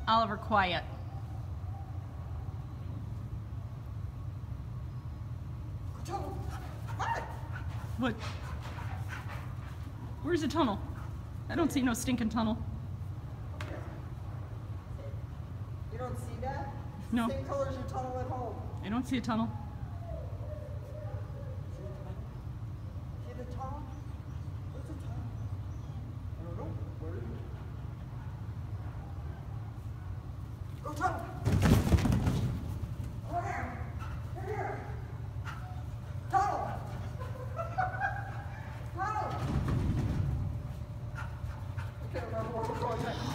Oliver, quiet. What? Where's the tunnel? I don't see no stinking tunnel. You don't see that? No. Same color as your tunnel at home. I don't see a tunnel. See the tunnel? What's the tunnel? I don't know. Where is it? Go tunnel! Over here! Over here! Tunnel! Tunnel! I can't remember where we're going next.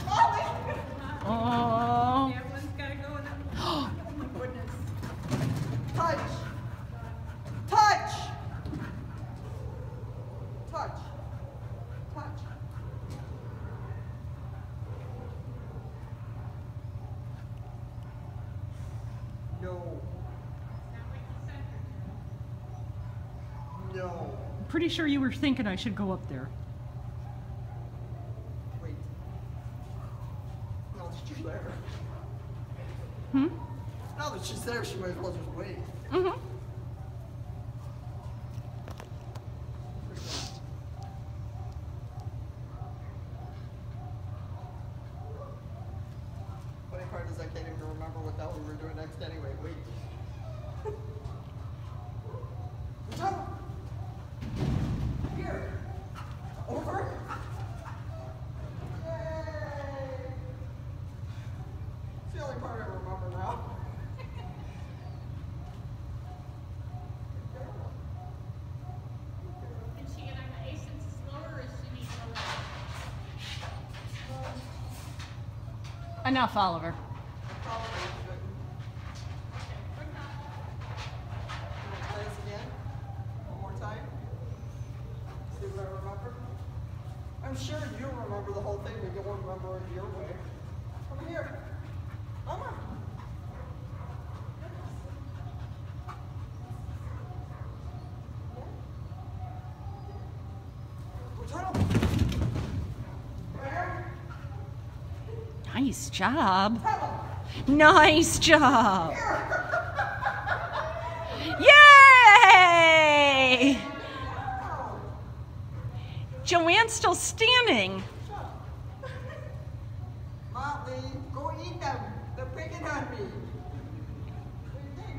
Oh. Everyone's got to go in them. Oh my goodness. Touch! Touch! Touch! Touch! No. No. I'm pretty sure you were thinking I should go up there. Wait. No, she's there. Hmm? Now that she's there, she might as well just wait. Mm-hmm. Funny part is I can't even remember what the hell we were doing next anyway. Wait. Jump! Here! Over! Yay! It's the only part I remember now. Can she get on the ice and slower, or is she need to go? Enough, Oliver. Probably shouldn't. Can I play this again? One more time? See what I remember? I'm sure you remember the whole thing, but you won't remember it your way. Come here. Come on. Nice job. Nice job. Yay! Joanne's still standing. Motley, go eat them. They're picking on me. What do you think?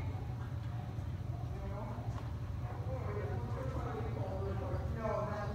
No, not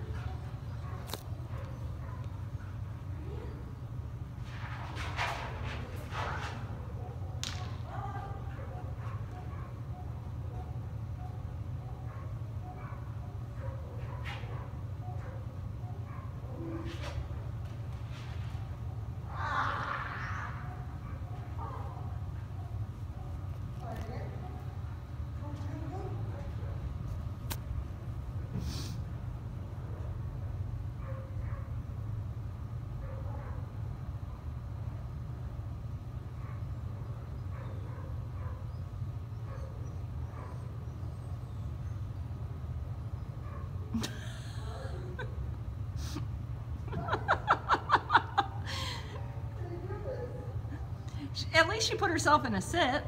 At least she put herself in a sit.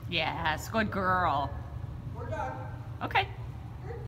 Yes, good girl. We're done. Okay.